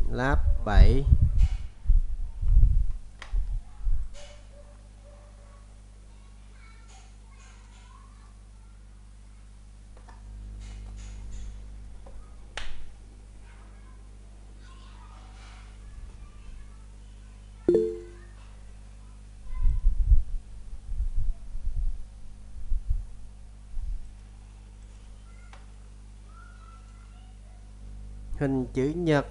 lab 7. Hình chữ nhật,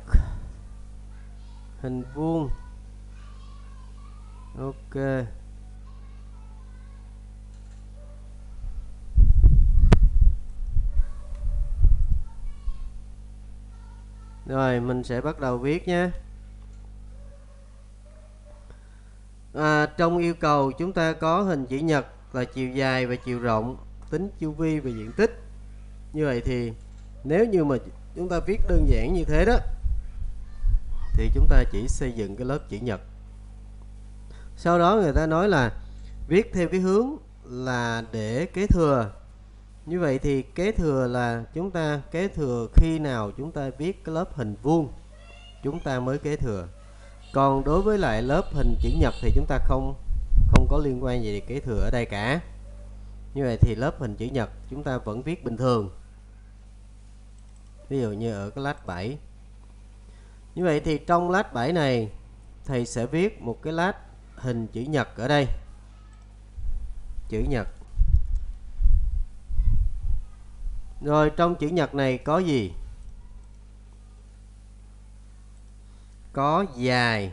hình vuông. Ok. Rồi mình sẽ bắt đầu viết nhé. Trong yêu cầu chúng ta có hình chữ nhật là chiều dài và chiều rộng, tính chu vi và diện tích. Như vậy thì nếu như mà chúng ta viết đơn giản như thế đó thì chúng ta chỉ xây dựng cái lớp chữ nhật. Sau đó người ta nói là viết theo cái hướng là để kế thừa. Như vậy thì kế thừa là chúng ta kế thừa khi nào chúng ta viết cái lớp hình vuông chúng ta mới kế thừa. Còn đối với lại lớp hình chữ nhật thì chúng ta không có liên quan gì kế thừa ở đây cả. Như vậy thì lớp hình chữ nhật chúng ta vẫn viết bình thường. Ví dụ như ở cái lát 7. Như vậy thì trong lát 7 này thầy sẽ viết một cái lát hình chữ nhật ở đây. Chữ nhật. Rồi trong chữ nhật này có gì? Có dài,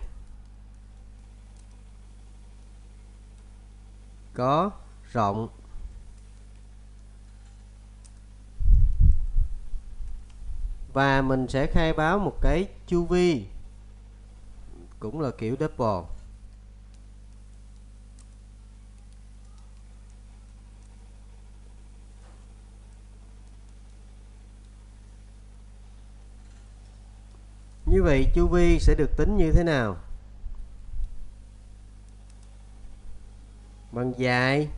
có rộng, và mình sẽ khai báo một cái chu vi cũng là kiểu double. Như vậy chu vi sẽ được tính như thế nào? Bằng dài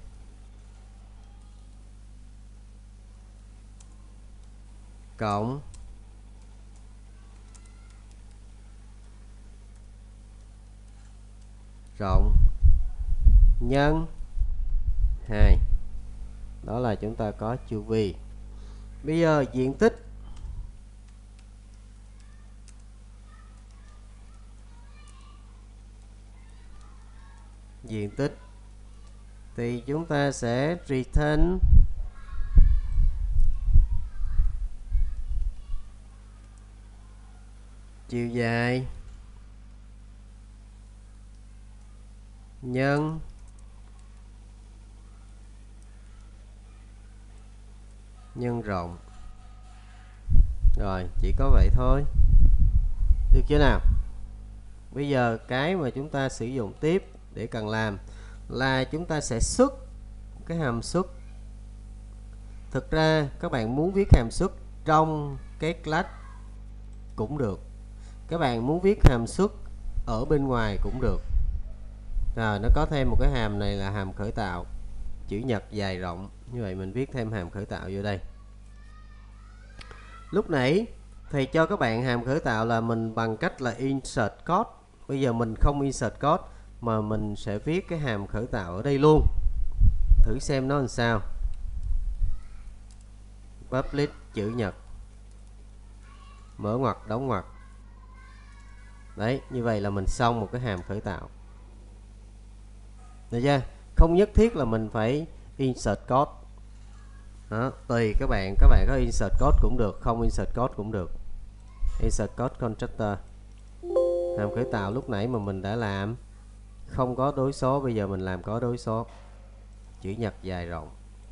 cộng rộng nhân 2. Đó là chúng ta có chu vi. Bây giờ diện tích. Diện tích thì chúng ta sẽ return chiều dài nhân rộng. Rồi chỉ có vậy thôi, được chưa nào? Bây giờ cái mà chúng ta sử dụng tiếp để cần làm là chúng ta sẽ xuất cái hàm xuất. Thực ra các bạn muốn viết hàm xuất trong cái class cũng được, các bạn muốn viết hàm xuất ở bên ngoài cũng được. Rồi nó có thêm một cái hàm này là hàm khởi tạo, chữ nhật dài rộng. Như vậy mình viết thêm hàm khởi tạo vô đây. Lúc nãy thầy cho các bạn hàm khởi tạo là mình bằng cách là insert code. Bây giờ mình không insert code mà mình sẽ viết cái hàm khởi tạo ở đây luôn. Thử xem nó làm sao. Public chữ nhật, mở ngoặc đóng ngoặc. Đấy, như vậy là mình xong một cái hàm khởi tạo. Được chưa? Không nhất thiết là mình phải insert code. Đó, tùy các bạn có insert code cũng được, không insert code cũng được. Insert code constructor. Hàm khởi tạo lúc nãy mà mình đã làm không có đối số, bây giờ mình làm có đối số. Chữ nhật dài rộng.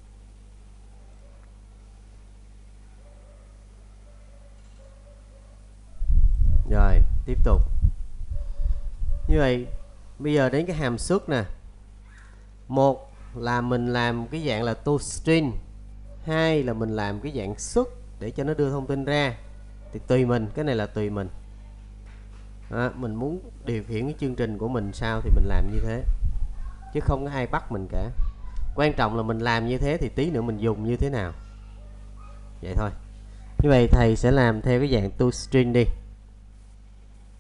Rồi, tiếp tục. Như vậy, bây giờ đến cái hàm xuất nè. Một là mình làm cái dạng là toString, hai là mình làm cái dạng xuất để cho nó đưa thông tin ra. Thì tùy mình, cái này là tùy mình. Đó, mình muốn điều khiển cái chương trình của mình sao thì mình làm như thế, chứ không có ai bắt mình cả. Quan trọng là mình làm như thế thì tí nữa mình dùng như thế nào, vậy thôi. Như vậy thầy sẽ làm theo cái dạng toString đi.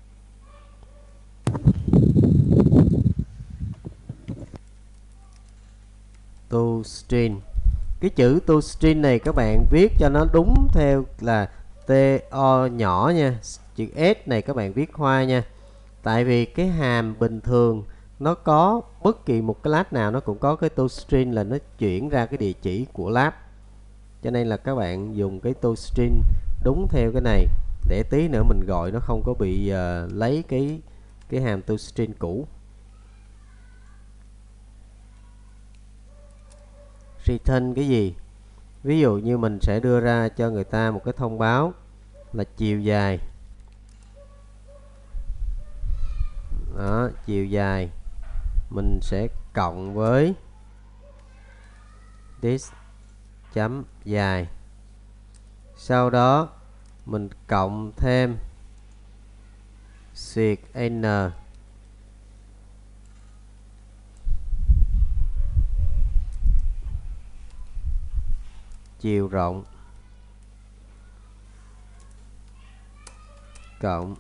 toString. Cái chữ toString này các bạn viết cho nó đúng theo là TO nhỏ nha. Chữ S này các bạn viết hoa nha. Tại vì cái hàm bình thường nó có bất kỳ một cái class nào nó cũng có cái toString là nó chuyển ra cái địa chỉ của class. Cho nên là các bạn dùng cái toString đúng theo cái này để tí nữa mình gọi nó không có bị lấy cái hàm toString cũ. Return cái gì? Ví dụ như mình sẽ đưa ra cho người ta một cái thông báo là chiều dài. Đó, chiều dài mình sẽ cộng với this chấm dài. Sau đó mình cộng thêm xuyệt n chiều rộng cộng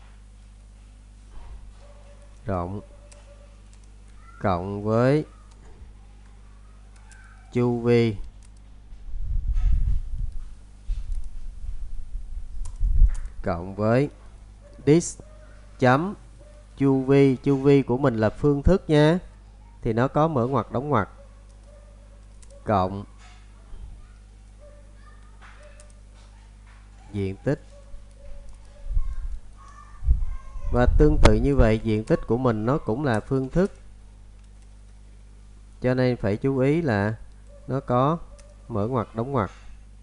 rộng cộng với chu vi cộng với this chấm chu vi của mình là phương thức nha, thì nó có mở ngoặc đóng ngoặc cộng diện tích. Và tương tự như vậy, diện tích của mình nó cũng là phương thức, cho nên phải chú ý là nó có mở ngoặc đóng ngoặc.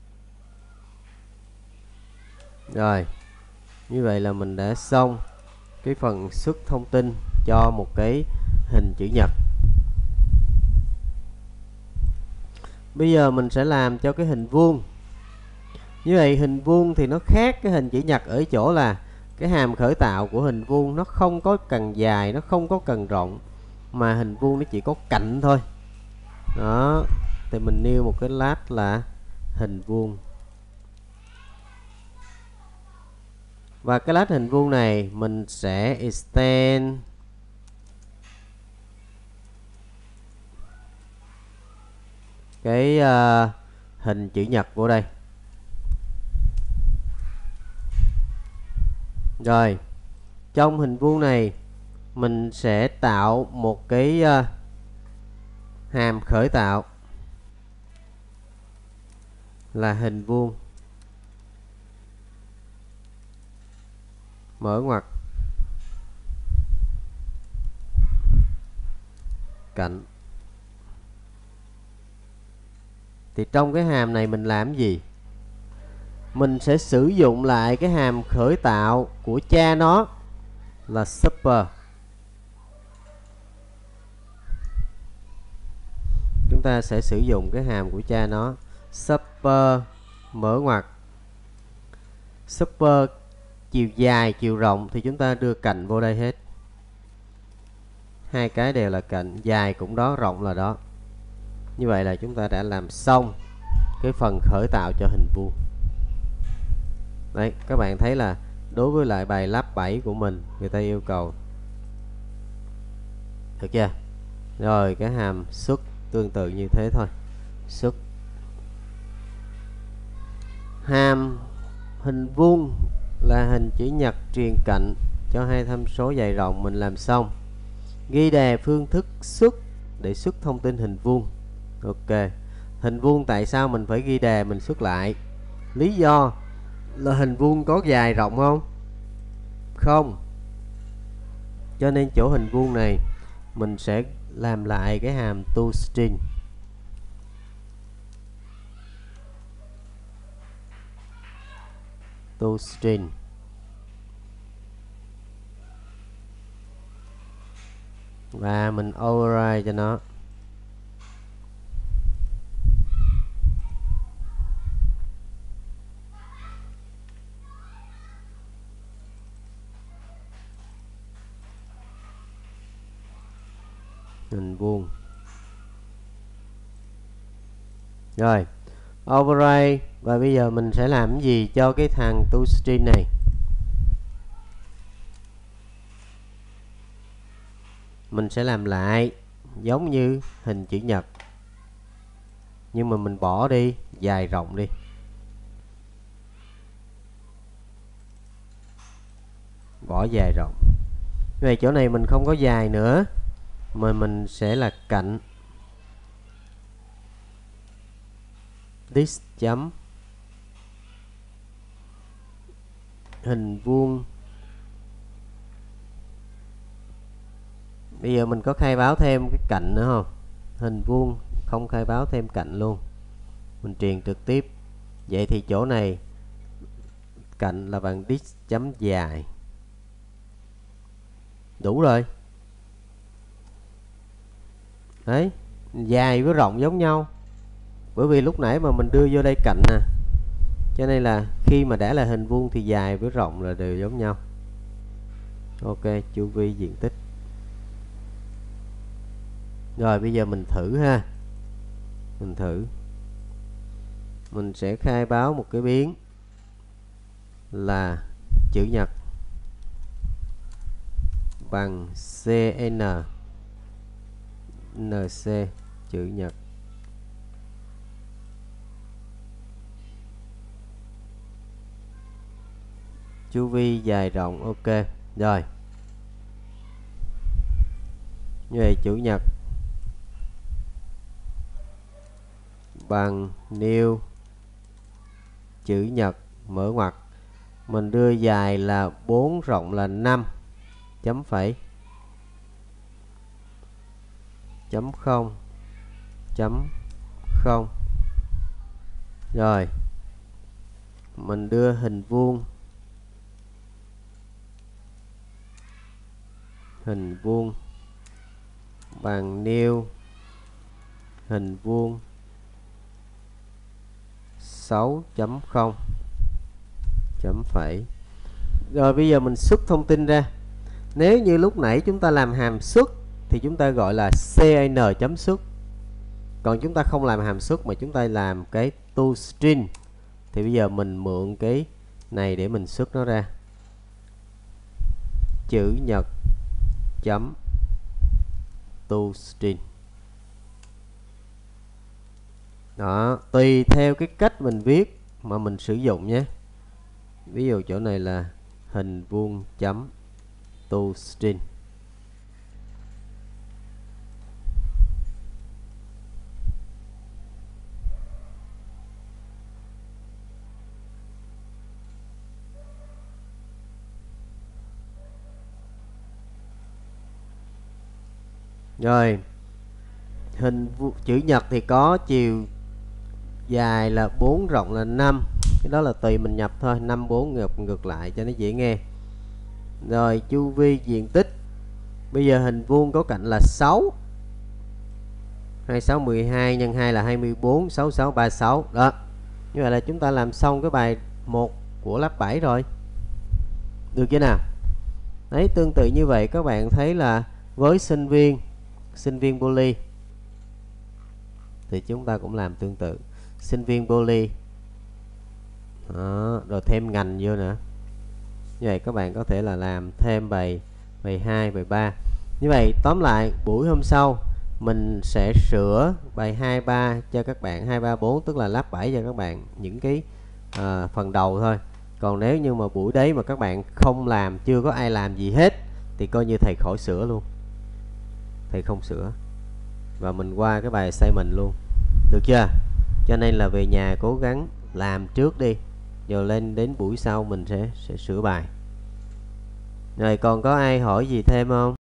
Rồi, như vậy là mình đã xong cái phần xuất thông tin cho một cái hình chữ nhật. Bây giờ mình sẽ làm cho cái hình vuông. Như vậy hình vuông thì nó khác cái hình chữ nhật ở chỗ là cái hàm khởi tạo của hình vuông nó không có cần dài, nó không có cần rộng, mà hình vuông nó chỉ có cạnh thôi. Đó, thì mình nêu một cái class là hình vuông. Và cái class hình vuông này mình sẽ extend cái hình chữ nhật của đây. Rồi, trong hình vuông này mình sẽ tạo một cái hàm khởi tạo là hình vuông mở ngoặc cạnh. Thì trong cái hàm này mình làm gì? Mình sẽ sử dụng lại cái hàm khởi tạo của cha nó là super. Chúng ta sẽ sử dụng cái hàm của cha nó super mở ngoặc. Super chiều dài, chiều rộng thì chúng ta đưa cạnh vô đây hết. Hai cái đều là cạnh, dài cũng đó, rộng là đó. Như vậy là chúng ta đã làm xong cái phần khởi tạo cho hình vuông. Đấy, các bạn thấy là đối với lại bài lab 7 của mình, người ta yêu cầu, được chưa? Rồi cái hàm xuất tương tự như thế thôi. Xuất hàm hình vuông là hình chữ nhật truyền cạnh cho hai tham số dài rộng mình làm xong. Ghi đề phương thức xuất để xuất thông tin hình vuông. Ok. Hình vuông tại sao mình phải ghi đề mình xuất lại? Lý do là hình vuông có dài rộng không? Không. Cho nên chỗ hình vuông này mình sẽ làm lại cái hàm toString. toString. Và mình override cho nó. Hình vuông. Rồi, override. Và bây giờ mình sẽ làm cái gì cho cái thằng toString này? Mình sẽ làm lại giống như hình chữ nhật. nhưng mà mình bỏ đi dài rộng đi. Bỏ dài rộng. Về chỗ này mình không có dài nữa mà mình sẽ là cạnh this chấm hình vuông. Bây giờ mình có khai báo thêm cái cạnh nữa không? Hình vuông không khai báo thêm cạnh luôn, mình truyền trực tiếp. Vậy thì chỗ này cạnh là bằng this chấm dài. Đủ rồi. Đấy, dài với rộng giống nhau. Bởi vì lúc nãy mà mình đưa vô đây cạnh nè, cho nên là khi mà đã là hình vuông thì dài với rộng là đều giống nhau. Ok, chu vi diện tích. Rồi bây giờ mình thử ha. Mình thử. Mình sẽ khai báo một cái biến là chữ nhật bằng CN NC chữ nhật. Chu vi dài rộng. Ok. Rồi. Như vậy chữ nhật bằng new chữ nhật mở ngoặc. Mình đưa dài là 4, rộng là 5, chấm phẩy, chấm 0, chấm 0. Rồi. Mình đưa hình vuông. Hình vuông bằng new hình vuông 6.0 chấm phẩy. Rồi bây giờ mình xuất thông tin ra. Nếu như lúc nãy chúng ta làm hàm xuất thì chúng ta gọi là CN chấm xuất. Còn chúng ta không làm hàm xuất mà chúng ta làm cái toString thì bây giờ mình mượn cái này để mình xuất nó ra. Chữ nhật chấm toString. Đó, tùy theo cái cách mình viết mà mình sử dụng nhé. Ví dụ chỗ này là hình vuông chấm toString. Rồi, hình chữ nhật thì có chiều dài là 4, rộng là 5. Cái đó là tùy mình nhập thôi, 5 4 ngược lại cho nó dễ nghe. Rồi chu vi diện tích. Bây giờ hình vuông có cạnh là 6. 26 12 nhân 2 là 24, 66 36. Đó. Như vậy là chúng ta làm xong cái bài 1 của lớp 7 rồi. Được chưa nào? Đấy, tương tự như vậy các bạn thấy là với sinh viên poly thì chúng ta cũng làm tương tự. Sinh viên poly. Đó, rồi thêm ngành vô nữa. Như vậy các bạn có thể là làm thêm bài 2, bài 3. Như vậy tóm lại buổi hôm sau mình sẽ sửa bài 2, 3 cho các bạn, 2, 3, 4 tức là lớp 7 cho các bạn những cái phần đầu thôi. Còn nếu như mà buổi đấy mà các bạn không làm, chưa có ai làm gì hết thì coi như thầy khỏi sửa luôn. Thầy không sửa. Và mình qua cái bài assignment luôn. Được chưa? Cho nên là về nhà cố gắng làm trước đi, rồi lên đến buổi sau mình sẽ sửa bài. Rồi còn có ai hỏi gì thêm không?